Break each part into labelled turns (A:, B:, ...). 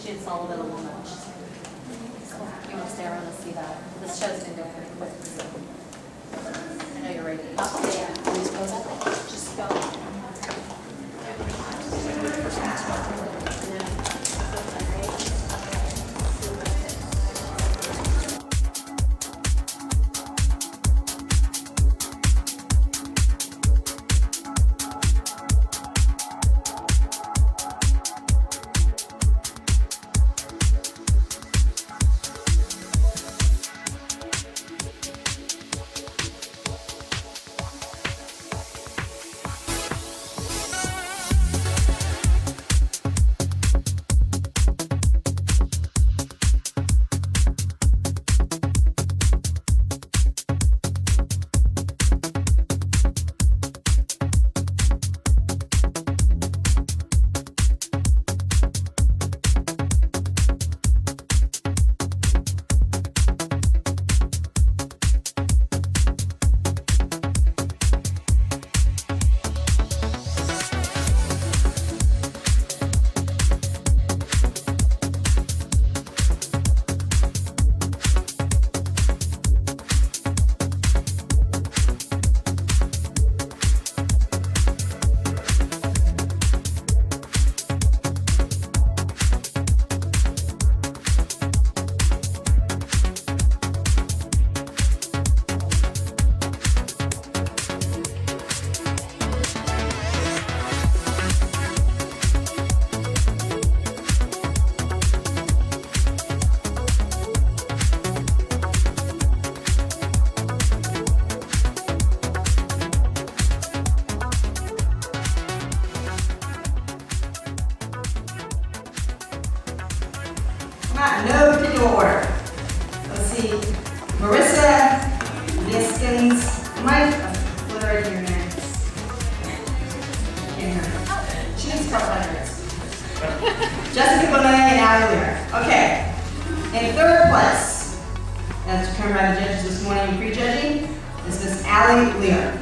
A: She saw a little much. So you want to stay around and see that. This show's been going pretty quick, so I know you're ready. Oh, yeah. You just pose up. Just go.
B: No particular order. Let's see. Marissa, Niskins, Mike, what are your names? She needs a couple hundreds. Jessica Bonet and Allie Lear. Okay. In third place, as determined by the judges this morning in prejudging, is Miss Allie Lear.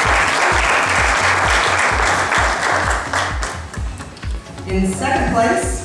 B: In second place